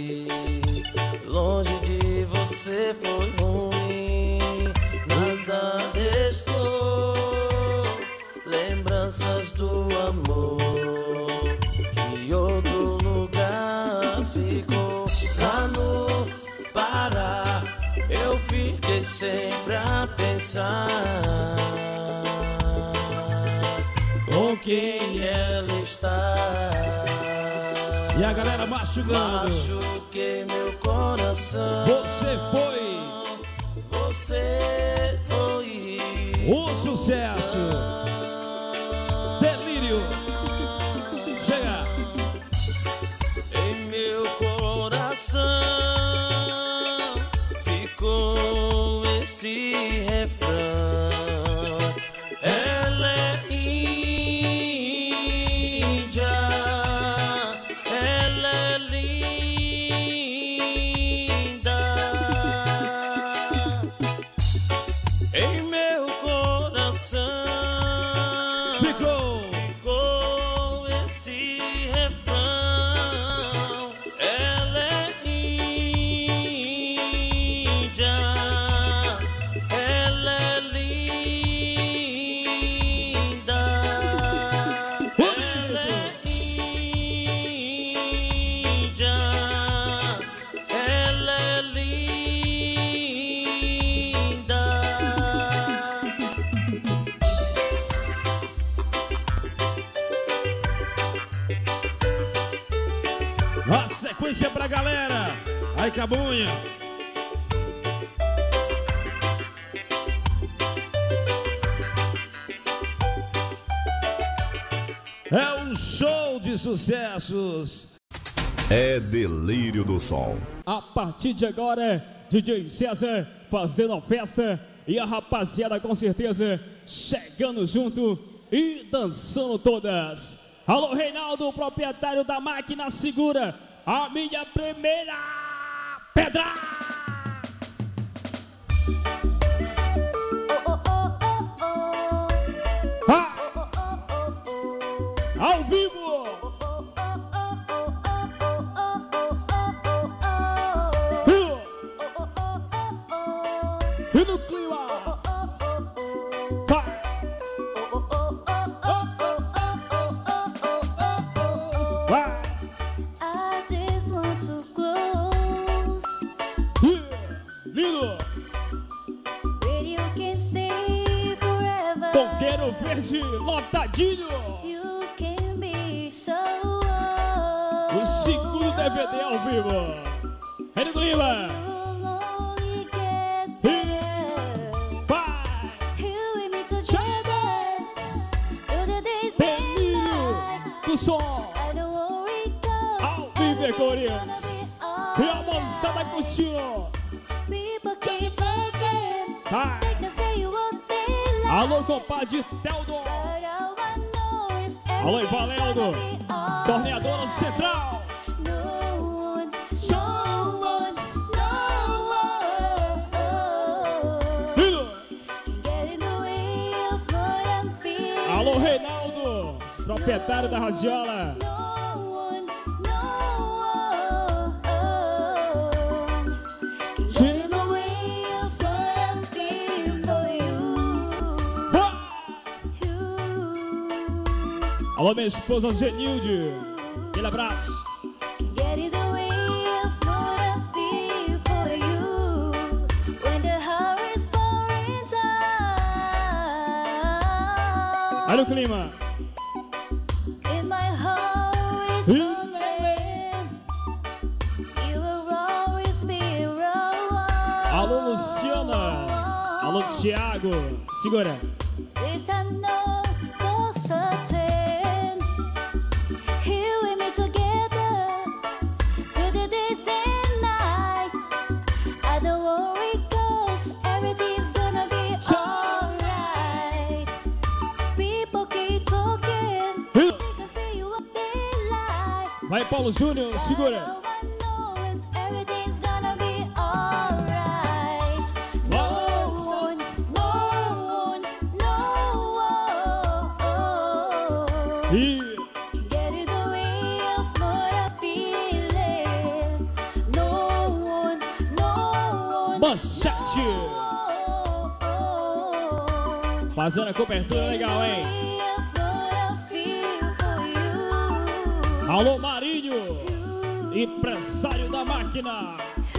Longe de você foi ruim, nada restou. Lembranças do amor que outro lugar ficou. Lá no Pará eu fiquei sempre a pensar. Com quem ela está. E a galera machucando. Machuquei meu coração. Você foi. Você foi o sucesso. Delírio. Chega. Em meu coração ficou esse refrão. Ela é índia. Ela é linda. Em meu coração ficou esse refrão. Ela é índia. Ela é linda. Ela é índia. Ela é linda. A sequência pra galera. Aí, Cabunha. É um show de sucessos. É Delírio do Som. A partir de agora é DJ César fazendo a festa e a rapaziada com certeza chegando junto e dançando todas. Alô, Reinaldo, proprietário da máquina, segura a minha primeira pedra. Ao vivo. E no clima. I just want to close. Lindo. Radio can stay forever. Coqueiro verde lotadinho. You can be so O segundo DVD ao vivo. É no clima. Do som ao vivo, Corinthians. E a moçada curtindo. Alô, compadre Teldon. Alô, Ivaleldo. Torneadora Central. Alô, Reinaldo, proprietário da radiola. Alô, minha esposa Genilde. Aquele abraço. Olha o clima. Alô, Luciana. Alô, Thiago. Segura. Vai, Paulo Júnior, segura. Manchete. Fazendo a cobertura legal, hein? Alô, Marinho, empresário da máquina.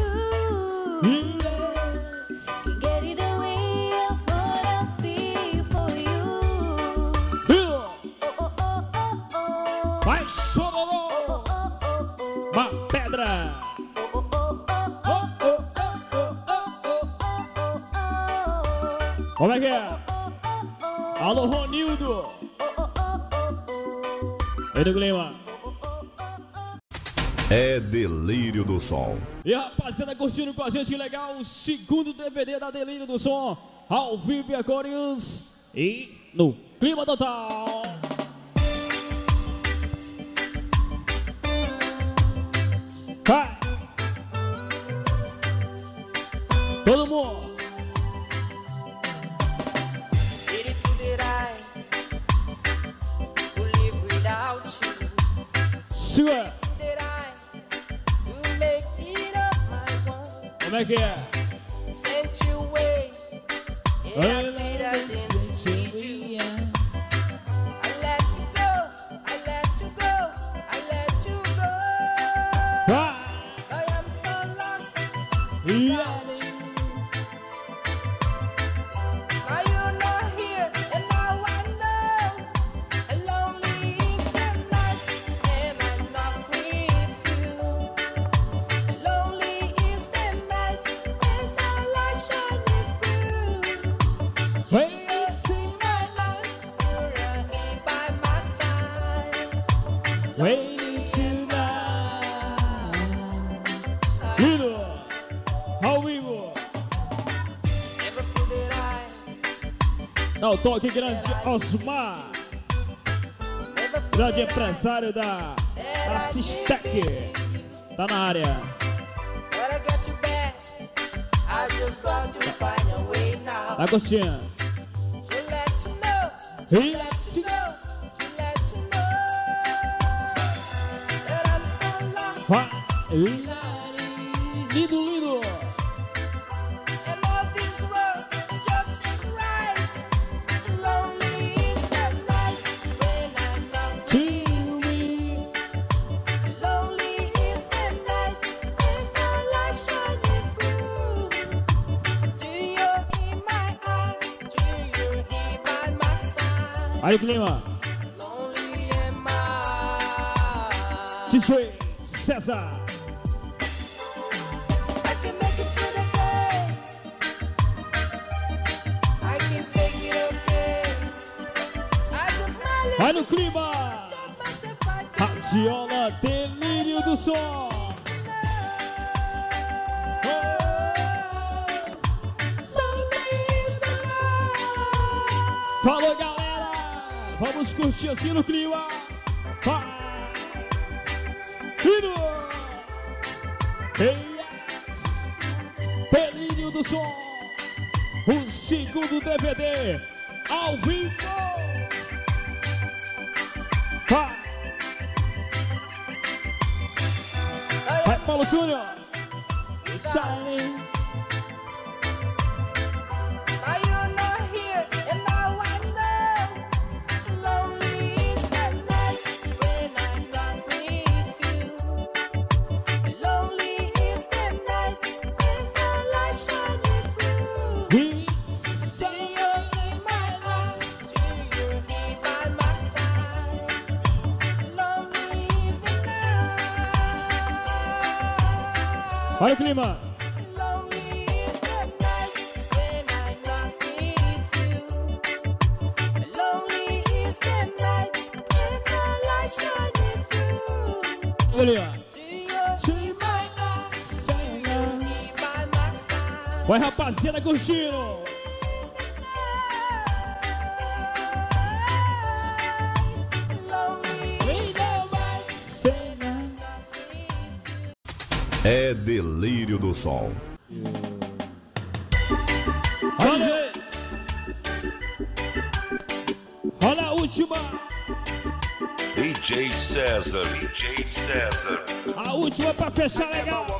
Vai, chororô, uma pedra. Como é que é? Alô, Ronildo. Ei, do Glima. É Delírio do Som. E a rapaziada curtindo com a gente, legal, o segundo DVD da Delírio do Som, ao vivo e a cores e no clima total. Vai! Todo mundo! Segura! Como é que é? Sent you away, and I see that I didn't need you. I let you go, I let you go, I let you go. I am so lost without you. Now you're not here, and now I know. And lonely is the night, and I'm not with you. Lonely is the night. Waiting tonight. Ao vivo. Dá o toque grande Osmar, grande empresário da Sistec, tá na área. Tá curtindo? Lindo, lindo. Aí o clima. DJ César. Vai no clima. Radiola Delírio do Som. Falou, galera. Vamos curtir assim no clima. Yes. Delírio do Som. O segundo DVD ao vivo. Vai, Paulo Júnior. Shining. Olha o clima. Olha. Vai, rapaziada, curtindo. É Delírio do Som. Olha a última. DJ César. DJ César. A última pra fechar legal.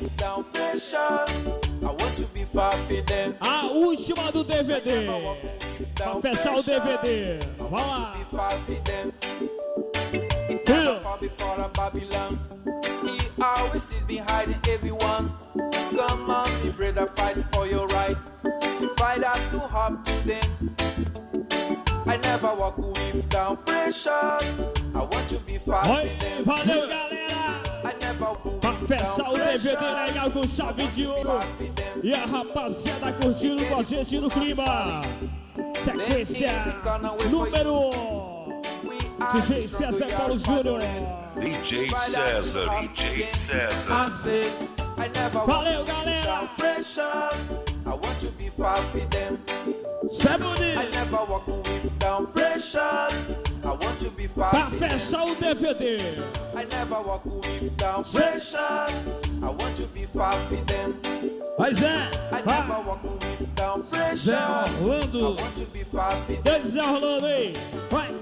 A última do DVD. Pra fechar o DVD. Vamos lá. He always is behind everyone. Come on, me brother, fight for your right. Fight up to hop to them. I never walk without pressure. I want to be fast with them. Valeu, galera! I never pra fechar o DVD legal com chave de ouro. E a rapaziada curtindo com a gente no clima. Sequência número DJ César Paulo Júnior. DJ César, DJ César. Valeu, galera! I want to be fast with them. I never walk without pressure. I want to be fast pra with fechar o DVD. I never walk without pressure. I want to be fast with them. Mas é. I never walk without pressure. Zé Orlando. I want to be fast with them. Zé Orlando aí. Vai.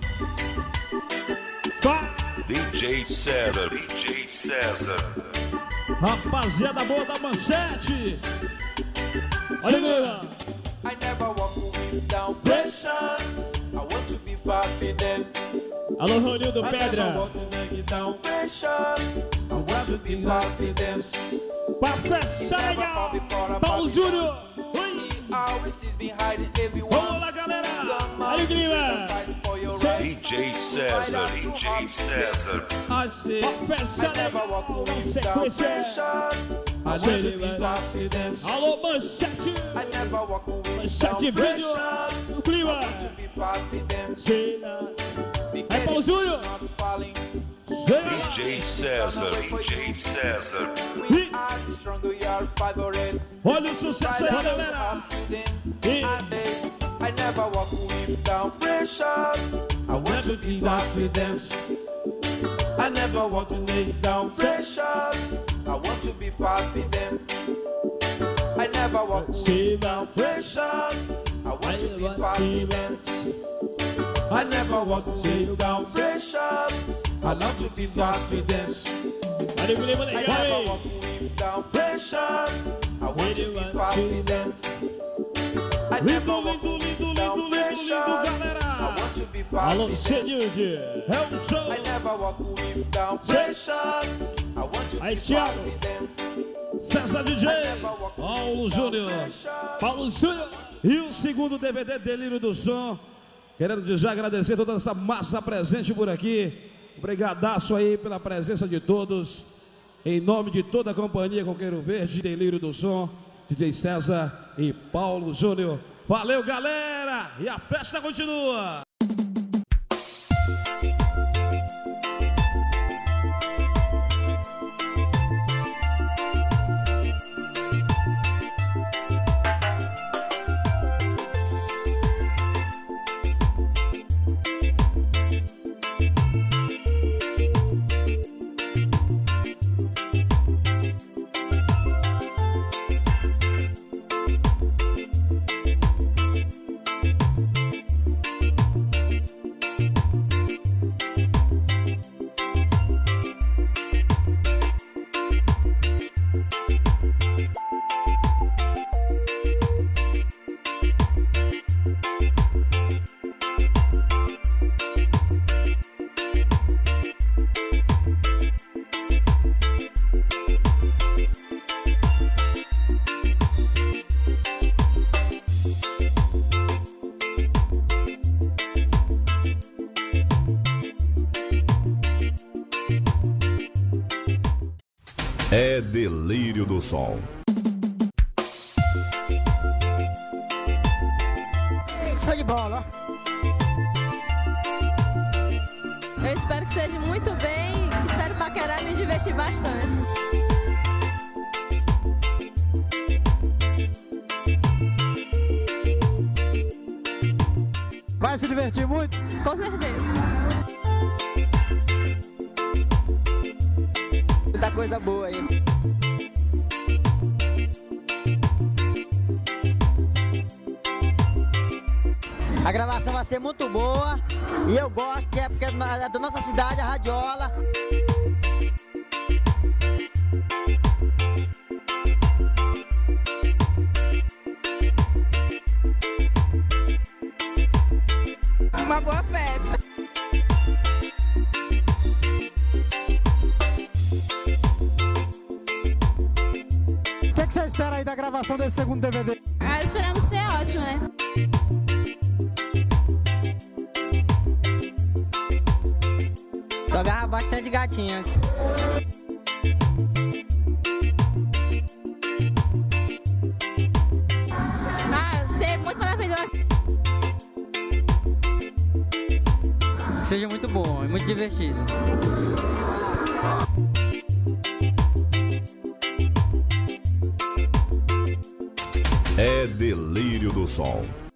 DJ César, DJ César. Rapaziada boa da manchete. Olha. I never walk without pressure. I want to be fast with them. Alô, Ronildo I never Pedra. walk without pressure. I want to be fast with them. Pra fechar legal. Paulo Júnior. Vamos lá, galera. Olha o clima. DJ César, DJ César. Pra fechar legal. Na sequência. Alô, manchete. Manchete vídeo. No clima. Aí, Paulo Júnior. DJ César, DJ César. Olha o sucesso aí, galera. never walk without pressure. I want to be that to dance. I never want to lay down pressures. I want to be fast with them. I never walk without pressure. I want to be fast with them. I never want to lay down pressures. I love to be fast with them. I never walk without pressure. I want to be fast with them. I never walk without pressure. I want to be fast Alô, with Senilde, é o show. I never walk without pressures. I want to be fast with them. César DJ, Paulo Júnior. Paulo Júnior. E o segundo DVD, Delírio do Som. Querendo já agradecer toda essa massa presente por aqui. Obrigadaço aí pela presença de todos. Em nome de toda a companhia Coqueiro Verde, Delírio do Som, DJ César e Paulo Júnior. Valeu, galera! E a festa continua! É Delírio do Som. Show de bola. Eu espero que seja muito bem. Espero paquerar e me divertir bastante. Vai se divertir muito? Com certeza. Muita coisa boa aí. A gravação vai ser muito boa e eu gosto, que é porque é da nossa cidade, a Radiola. Uma boa festa. O que você espera aí da gravação desse segundo DVD? Esperamos ser ótimo, né? Só agarra bastante gatinhas. Ser muito maravilhoso. Seja muito bom, é muito divertido. É Delírio do Som.